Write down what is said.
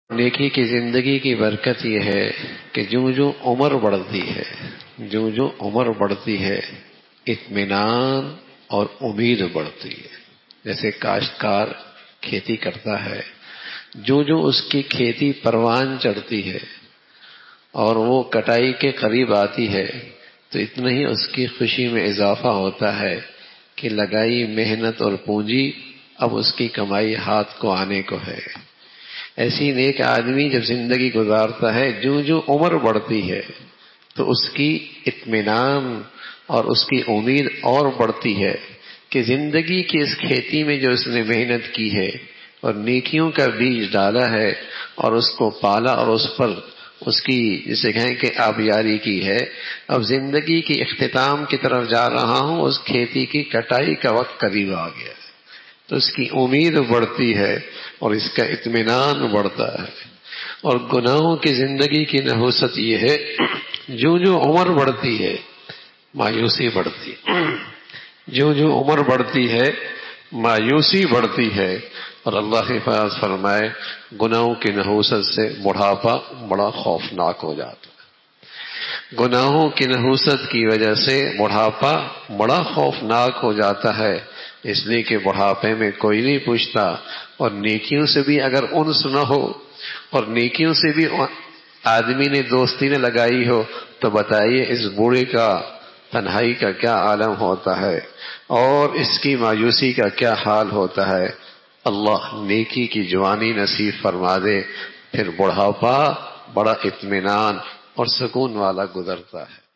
نیکی کی زندگی کی برکت یہ ہے کہ جو عمر بڑھتی ہے، جو عمر بڑھتی ہے، اطمینان اور امید بڑھتی ہے۔ جیسے کاشتکار کھیتی کرتا ہے، جو اس کی کھیتی پروان چڑھتی ہے اور وہ کٹائی کے قریب آتی ہے تو اتنا ہی اس کی خوشی میں اضافہ ہوتا ہے کہ لگائی محنت اور پونجی اب اس کی کمائی ہاتھ کو آنے کو ہے۔ ایسی نیک آدمی جب زندگی گزارتا ہے، جو عمر بڑھتی ہے تو اس کی اطمینان اور اس کی امید اور بڑھتی ہے کہ زندگی کی اس کھیتی میں جو اس نے محنت کی ہے اور نیکیوں کا بیج ڈالا ہے اور اس کو پالا اور اس پر اس کی جسے کہیں کہ آبیاری کی ہے، اب زندگی کی اختتام کی طرف جا رہا ہوں، اس کھیتی کی کٹائی کا وقت قریب آ گیا ہے تو اس کی امید بڑھتی ہے اور اس کا اطمینان بڑھتا ہے۔ اور گناہوں کی زندگی کی نحوست یہ ہے، جو عمر بڑھتی ہے مایوسی بڑھتی ہے، جو عمر بڑھتی ہے مایوسی بڑھتی ہے، اور اللہ حفاظ فرمائے گناہوں کی نحوست سے بڑھاپا بڑا خوفناک ہو جاتا ہے۔ گناہوں کی نحوست کی وجہ سے بڑھاپا بڑا خوفناک ہو جاتا ہے، اس لیے کہ بڑھاپے میں کوئی نہیں پوچھتا، اور نیکیوں سے بھی اگر انس نہ ہو اور نیکیوں سے بھی آدمی نے دوستی نہ لگائی ہو تو بتائیے اس بوڑھے کا تنہائی کا کیا عالم ہوتا ہے اور اس کی مایوسی کا کیا حال ہوتا ہے۔ اللہ نیکی کی جوانی نصیب فرما دے، پھر بڑھاپا بڑا اطمینان اور سکون والا گزرتا ہے۔